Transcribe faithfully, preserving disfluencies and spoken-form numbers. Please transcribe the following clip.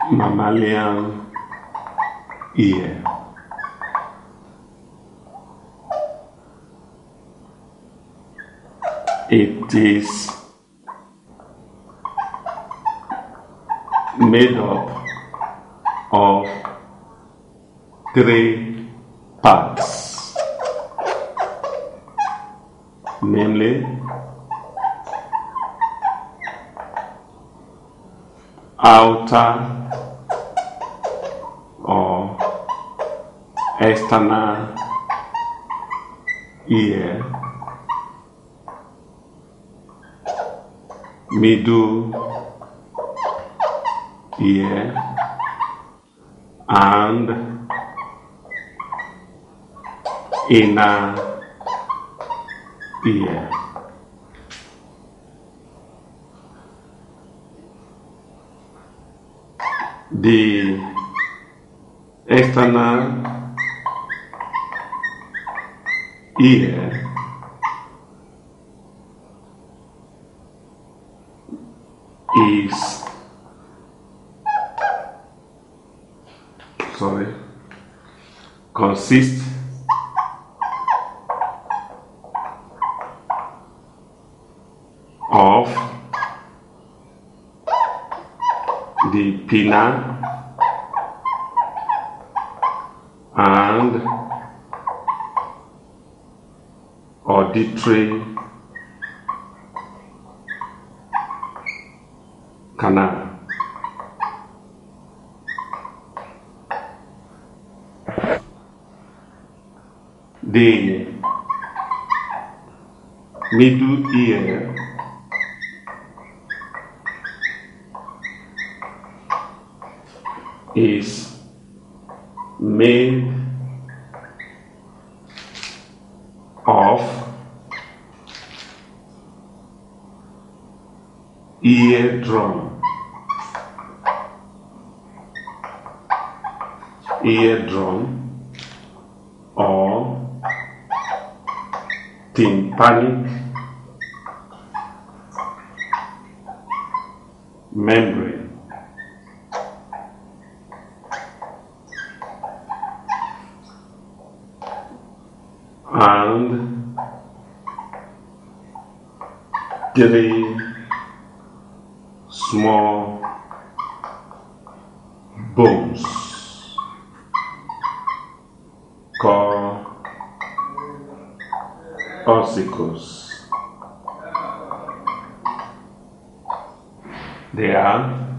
mammalian ear. It is made up of three parts, namely outer or external ear, middle ear, and inner ear. The external ear is sorry consists of the pinna and auditory canal. The middle ear is made of eardrum, eardrum or tympanic membrane. And three small bones called ossicles. They are